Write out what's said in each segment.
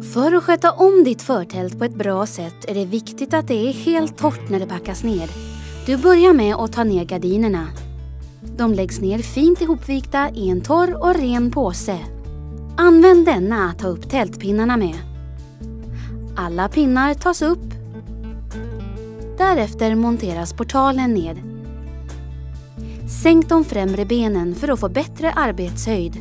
För att sköta om ditt förtält på ett bra sätt är det viktigt att det är helt torrt när det packas ner. Du börjar med att ta ner gardinerna. De läggs ner fint ihopvikta i en torr och ren påse. Använd denna att ta upp tältpinnarna med. Alla pinnar tas upp. Därefter monteras portalen ned. Sänk de främre benen för att få bättre arbetshöjd.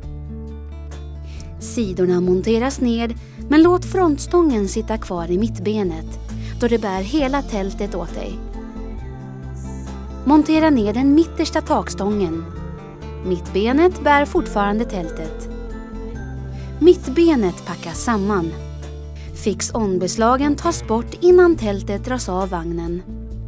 Sidorna monteras ned, men låt frontstången sitta kvar i mittbenet då det bär hela tältet åt dig. Montera ner den mittersta takstången. Mittbenet bär fortfarande tältet. Mittbenet packas samman. Fix-on-beslagen tas bort innan tältet dras av vagnen.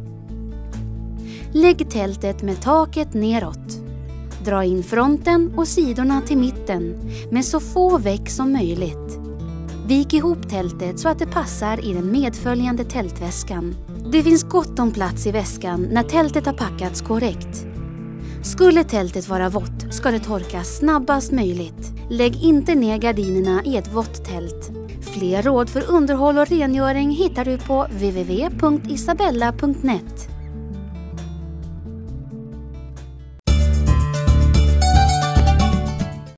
Lägg tältet med taket neråt. Dra in fronten och sidorna till mitten med så få veck som möjligt. Vik ihop tältet så att det passar i den medföljande tältväskan. Det finns gott om plats i väskan när tältet har packats korrekt. Skulle tältet vara vått ska det torkas snabbast möjligt. Lägg inte ner gardinerna i ett vått tält. Fler råd för underhåll och rengöring hittar du på www.isabella.net.